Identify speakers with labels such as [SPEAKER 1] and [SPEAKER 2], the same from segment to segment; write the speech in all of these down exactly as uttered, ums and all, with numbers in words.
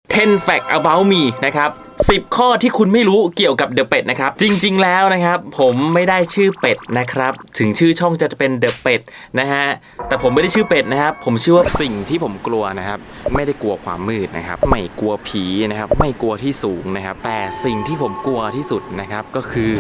[SPEAKER 1] สิบ fact about me นะครับสิบข้อที่คุณไม่รู้เกี่ยวกับ The เป็ดนะครับจริงๆแล้วนะครับผมไม่ได้ชื่อเป็ดนะครับถึงชื่อช่องจะเป็น The เป็ดนะฮะแต่ผมไม่ได้ชื่อเป็ดนะครับผมชื่อว่าสิ่งที่ผมกลัวนะครับไม่ได้กลัวความมืดนะครับไม่กลัวผีนะครับไม่กลัวที่สูงนะครับแต่สิ่งที่ผมกลัวที่สุดนะครับก็คือ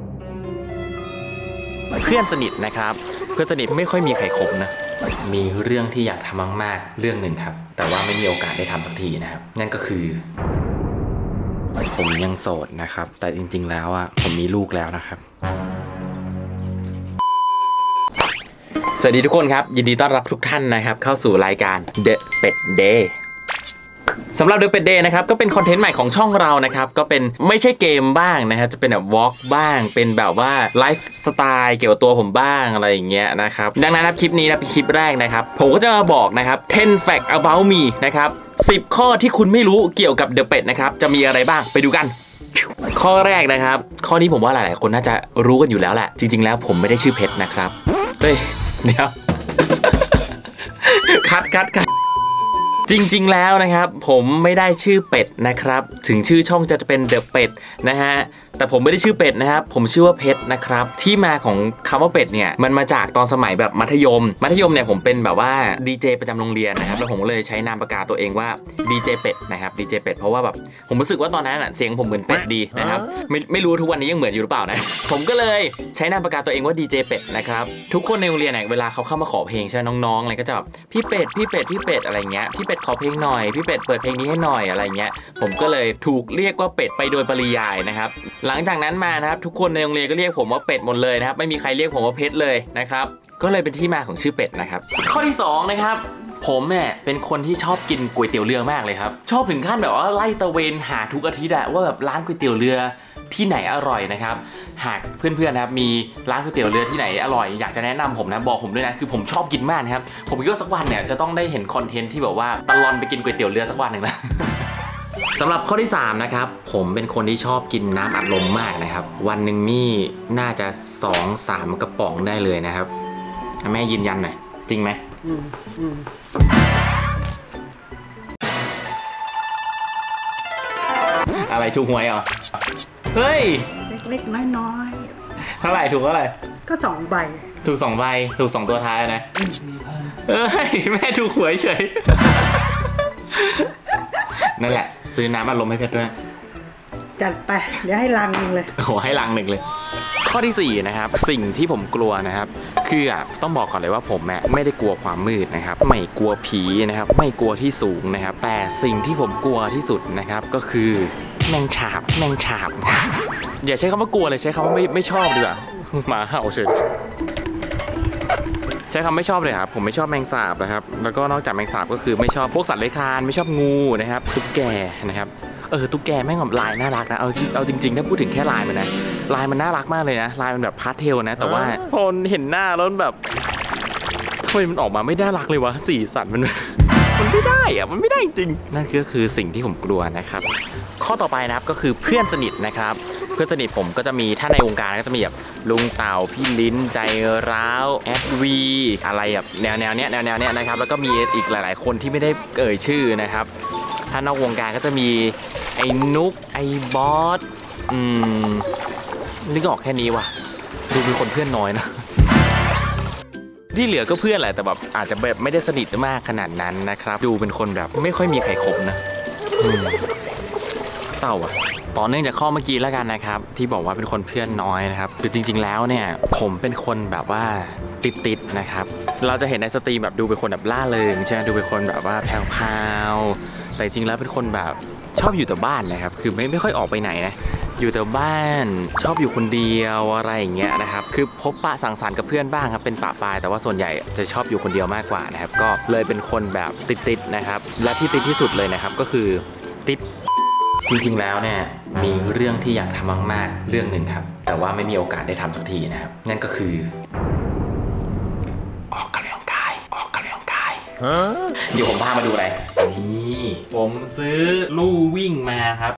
[SPEAKER 1] เพื่อนสนิทนะครับเพื่อนสนิทไม่ค่อยมีใครคบนะมีเรื่องที่อยากทำมากๆเรื่องหนึ่งครับแต่ว่าไม่มีโอกาสได้ทำสักทีนะครับนั่นก็คือผมยังโสดนะครับแต่จริงๆแล้วอ่ะผมมีลูกแล้วนะครับสวัสดีทุกคนครับยินดีต้อนรับทุกท่านนะครับเข้าสู่รายการ The เป็ด Dayสำหรับ The เป็ด Day นะครับก็เป็นคอนเทนต์ใหม่ของช่องเรานะครับก็เป็นไม่ใช่เกมบ้างนะครับจะเป็นแบบวอล์กบ้างเป็นแบบว่าไลฟ์สไตล์เกี่ยวกับตัวผมบ้างอะไรอย่างเงี้ยนะครับดังนั้นคลิปนี้นะเป็นคลิปแรกนะครับผมก็จะมาบอกนะครับสิบ fact about me นะครับสิบข้อที่คุณไม่รู้เกี่ยวกับ The เป็ดนะครับจะมีอะไรบ้างไปดูกันข้อแรกนะครับข้อนี้ผมว่าหลายๆคนน่าจะรู้กันอยู่แล้วแหละจริงๆแล้วผมไม่ได้ชื่อเพชรนะครับเฮ้ยเดี๋ยวคัดคัดคัดจริงๆแล้วนะครับผมไม่ได้ชื่อเป็ดนะครับถึงชื่อช่องจะเป็น The เป็ดนะฮะแต่ผมไม่ได้ชื่อเป็ดนะครับผมชื่อว่าเพชรนะครับที่มาของคำว่าเป็ดเนี่ยมันมาจากตอนสมัยแบบมัธยมมัธยมเนี่ยผมเป็นแบบว่าดีเจประจำโรงเรียนนะครับแล้วผมเลยใช้นามปากกาตัวเองว่าดีเจเป็ดนะครับดีเจเป็ดเพราะว่าแบบผมรู้สึกว่าตอนนั้นอ่ะเสียงผมเหมือนเป็ดดีนะครับไม่ไม่รู้ทุกวันนี้ยังเหมือนอยู่หรือเปล่านะผมก็เลยใช้นามปากกาตัวเองว่าดีเจเป็ดนะครับทุกคนในโรงเรียนเนี่ยเวลาเขาเข้ามาขอเพลงใช่น้องๆอะไรก็จะแบบพี่เป็ดพี่เป็ดพี่เป็ดอะไรเงี้ยพี่เป็ดขอเพลงหน่อยพี่เป็ดเปิดเพลงนี้ให้หน่อยอะไรเงี้ยผมก็เลยถูกเรียกว่าเป็ดไปโดยปริยายนะครับหลังจากนั้นมานะครับทุกคนในโรงเรียนก็เรียกผมว่าเป็ดหมดเลยนะครับไม่มีใครเรียกผมว่าเพชรเลยนะครับก็เลยเป็นที่มาของชื่อเป็ดนะครับข้อที่สองนะครับผมเนี่ยเป็นคนที่ชอบกินก๋วยเตี๋ยวเรือมากเลยครับชอบถึงขั้นแบบว่าไล่ตะเวนหาทุกอาทิตย์อะว่าแบบร้านก๋วยเตี๋ยวเรือที่ไหนอร่อยนะครับหากเพื่อนๆนะครับมีร้านก๋วยเตี๋ยวเรือที่ไหนอร่อยอยากจะแนะนำผมนะบอกผมด้วยนะคือผมชอบกินมากนะครับผมคิดว่าสักวันเนี่ยจะต้องได้เห็นคอนเทนต์ที่แบบว่าตลอดไปกินก๋วยเตี๋ยวเรือสักวันหนึ่งนะสำหรับข้อที่สามนะครับผมเป็นคนที่ชอบกินน้ำอัดลมมากนะครับวันหนึ่งนี่น่าจะ สองถึงสาม กระป๋องได้เลยนะครับแม่ยืนยันหน่อยจริงไหมอะไรถูกหวยเหรอเฮ้ย
[SPEAKER 2] เล็กๆน้อย
[SPEAKER 1] ๆเท่าไหร่ถูกเท่าไหร่
[SPEAKER 2] ก็สองใบ
[SPEAKER 1] ถูกสองใบถูกสองตัวท้ายนะเอ้ยแม่ถูกหวยเฉยนั่นแหละซื้อน้ำอัดลมให้เพชรด้วย
[SPEAKER 2] จัดไปเดี๋ยวให้ลังหนึ่งเลย
[SPEAKER 1] โอ้โหให้ลังหนึ่งเลยข้อที่สี่นะครับสิ่งที่ผมกลัวนะครับคืออ่ะต้องบอกก่อนเลยว่าผมอ่ะไม่ได้กลัวความมืดนะครับไม่กลัวผีนะครับไม่กลัวที่สูงนะครับแต่สิ่งที่ผมกลัวที่สุดนะครับก็คือแมงฉาบแมงฉาบอย่าใช้คำว่ากลัวเลยใช้คำว่าไม่ไม่ชอบดีกว่าหมาเห่าเฉยใช้คำไม่ชอบเลยครับผมไม่ชอบแมงสาบนะครับแล้วก็นอกจากแมงสาบก็คือไม่ชอบพวกสัตว์เลื้อยคลานไม่ชอบงูนะครับตุ๊กแกนะครับเออตุ๊กแกแม่งแบบลายน่ารักนะเอาเอาจริงๆถ้าพูดถึงแค่ลายมันนะลายมันน่ารักมากเลยนะลายมันแบบพาสเทลนะแต่ว่าพอเห็นหน้าแล้วแบบทำไมมันออกมาไม่น่ารักเลยวะสีสันมันมันไม่ได้อะมันไม่ได้จริงนั่นก็คือสิ่งที่ผมกลัวนะครับข้อต่อไปนะครับก็คือเพื่อนสนิทนะครับเพื่อนสนิทผมก็จะมีถ้าในวงการก็จะมีแบบลุงเต่าพี่ลิ้นใจร้าวแอดวีอะไรแบบแนวแนวเนี้ยแนวแนวเนี้ยนะครับแล้วก็มีอีกหลายๆคนที่ไม่ได้เอ่ยชื่อนะครับถ้านอกวงการก็จะมีไอ้นุกไอ้บอสอืมนึกออกแค่นี้ว่ะดูเป็นคนเพื่อนน้อยนะที่เหลือก็เพื่อนแหละแต่แบบอาจจะแบบไม่ได้สนิทมากขนาดนั้นนะครับดูเป็นคนแบบไม่ค่อยมีใครคบนะเศร้าอ่ะต่อเนื่องจากข้อเมื่อกี้แล้วกันนะครับที่บอกว่าเป็นคนเพื่อนน้อยนะครับคือจริงๆแล้วเนี่ยผมเป็นคนแบบว่าติดๆนะครับเราจะเห็นในสตรีมแบบดูเป็นคนแบบล่าเริงใช่ไหมดูเป็นคนแบบว่าแพรวๆแต่จริงแล้วเป็นคนแบบชอบอยู่แต่บ้านนะครับคือไม่ไม่ค่อยออกไปไหนนะอยู่แต่บ้านชอบอยู่คนเดียวอะไรอย่างเงี้ยนะครับคือพบปะสังสรรค์กับเพื่อนบ้างครับเป็นปะปายแต่ว่าส่วนใหญ่จะชอบอยู่คนเดียวมากกว่านะครับก็เลยเป็นคนแบบติดๆนะครับและที่ติดที่สุดเลยนะครับก็คือติดจริงๆแล้วเนี่ยมีเรื่องที่อยากทำมากๆเรื่องหนึ่งครับแต่ว่าไม่มีโอกาสได้ทำสักทีนะครับนั่นก็คือออกกำลังกายออกกำลังกายเดี๋ยวผมพามาดูอะไรนี่ผมซื้อลู่วิ่งมาครับ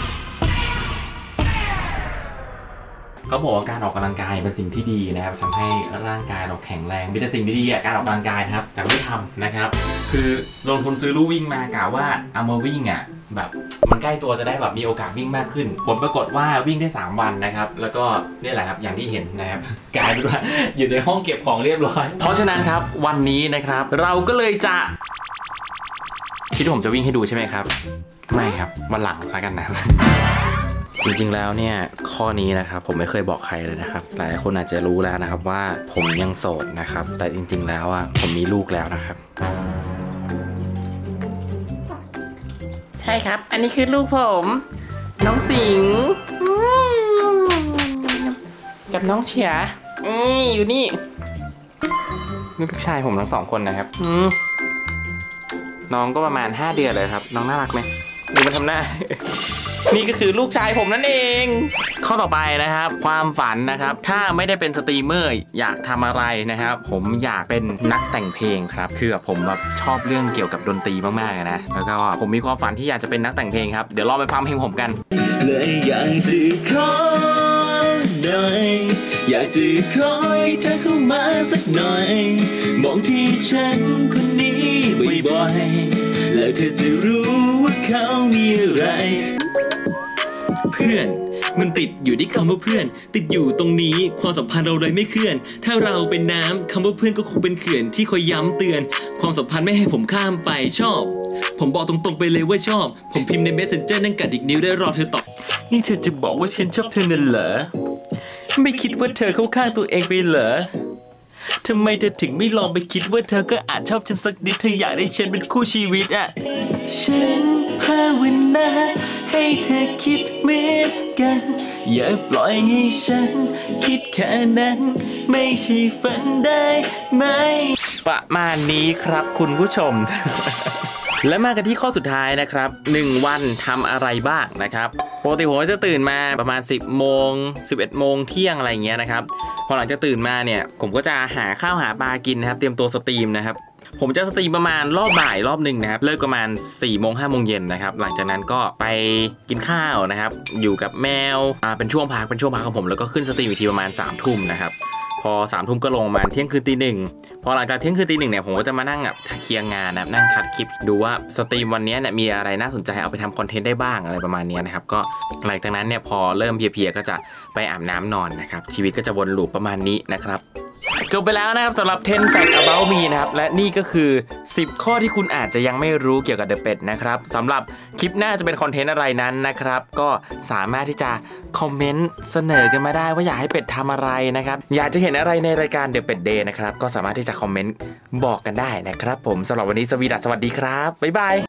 [SPEAKER 1] เขาบอกว่าการออกกำลังกายเป็นสิ่งที่ดีนะครับทำให้ร่างกายเราแข็งแรงมีแต่สิ่งดีๆการออกกำลังกายนะครับแต่ไม่ทำนะครับคือลงทุนซื้อลู่วิ่งมากะว่าเอามาวิ่งอ่ะแบบมันใกล้ตัวจะได้แบบมีโอกาสวิ่งมากขึ้นผลปรากฏว่าวิ่งได้สามวันนะครับแล้วก็นี่แหละครับอย่างที่เห็นนะครับกลายเป็นว่าอยู่ในห้องเก็บของเรียบร้อยเพราะฉะนั้นครับวันนี้นะครับเราก็เลยจะคิดว่าผมจะวิ่งให้ดูใช่ไหมครับไม่ครับวันหลังแล้วกันนะจริงๆแล้วเนี่ยข้อนี้นะครับผมไม่เคยบอกใครเลยนะครับหลายคนอาจจะรู้แล้วนะครับว่าผมยังโสดนะครับแต่จริงๆแล้วอ่ะผมมีลูกแล้วนะครับใช่ครับอันนี้คือลูกผมน้องสิงห์กับน้องเฉียอืมอยู่นี่นี่ลูกชายผมทั้งสองคนนะครับอืมน้องก็ประมาณห้าเดือนเลยครับน้องน่ารักไหมดูมันทำหน้า นี่ก็คือลูกชายผมนั่นเองข้อต่อไปนะครับความฝันนะครับถ้าไม่ได้เป็นสตรีมเมอร์อยากทำอะไรนะครับผมอยากเป็นนักแต่งเพลงครับคือแบบผมแบบชอบเรื่องเกี่ยวกับดนตรีมากๆนะแล้วก็ผมมีความฝันที่อยากจะเป็นนักแต่งเพลงครับเดี๋ยวลองไปฟังเพลงผมกันเลยอยากจะขอหน่อยอยากจะขอให้เธอเข้ามาสักหน่อยมองที่ฉันคนนี้บ่อยๆแล้วเธอจะรู้ว่าเขามีอะไรเพื่อนมันติดอยู่ที่คำว่าเพื่อนติดอยู่ตรงนี้ความสัมพันธ์เราเลยไม่เคลื่อนถ้าเราเป็นน้ำคำว่าเพื่อนก็คงเป็นเขื่อนที่คอยย้ำเตือนความสัมพันธ์ไม่ให้ผมข้ามไปชอบผมบอกตรงๆไปเลยว่าชอบผมพิมพ์ใน Messenger นั่งกัดอีกนิ้วได้รอเธอตอบนี่เธอจะบอกว่าฉันชอบเธอนั่นเหรอไม่คิดว่าเธอเข้าข้างตัวเองไปเหรอทำไมเธอถึงไม่ลองไปคิดว่าเธอก็อาจชอบฉันสักนิดเธออยากได้ฉันเป็นคู่ชีวิตอ่ะฉันภาวนาให้เธอคิดเหมือนกันอย่าปล่อยให้ฉันคิดแค่นั้นไม่ใช่ฝันได้ไหมประมาณนี้ครับคุณผู้ชม และมากันที่ข้อสุดท้ายนะครับหนึ่งวันทำอะไรบ้างนะครับปกติผมจะตื่นมาประมาณสิบโมงสิบเอ็ดโมงเที่ยงอะไรอย่างเงี้ยนะครับพอหลังจากตื่นมาเนี่ยผมก็จะหาข้าวหาปลากินนะครับเตรียมตัวสตรีมนะครับผมจะสตรีมประมาณรอบบ่ายรอบหนึ่งนะครับเลิกประมาณสี่โมงห้าโมงเย็นนะครับหลังจากนั้นก็ไปกินข้าวนะครับอยู่กับแมวอ่าเป็นช่วงพักเป็นช่วงพักของผมแล้วก็ขึ้นสตรีมอีกทีประมาณสามทุ่มนะครับพอสามทุ่มก็ลงมาเที่ยงคืนตีหนึ่งพอหลังจากเที่ยงคืนตีหนึ่งเนี่ยผมก็จะมานั่งแบบเคลียร์งานนะนั่งคัดคลิปดูว่าสตรีมวันนี้เนี่ยมีอะไรน่าสนใจเอาไปทำคอนเทนต์ได้บ้างอะไรประมาณนี้นะครับก็หลังจากนั้นเนี่ยพอเริ่มเพลียๆก็จะไปอาบน้ำนอนนะครับชีวิตก็จะวนลูปประมาณนี้นะครับจบไปแล้วนะครับสำหรับสิบ Fact About Me นะครับและนี่ก็คือสิบข้อที่คุณอาจจะยังไม่รู้เกี่ยวกับเดอะเป็ดนะครับสำหรับคลิปหน้าจะเป็นคอนเทนต์อะไรนั้นนะครับก็สามารถที่จะคอมเมนต์เสนอกันมาได้ว่าอยากให้เป็ดทำอะไรนะครับอยากจะเห็นอะไรในรายการเดอะเป็ดเดย์นะครับก็สามารถที่จะคอมเมนต์บอกกันได้นะครับผมสำหรับวันนี้สวีดัสสวัสดีครับบ๊ายบาย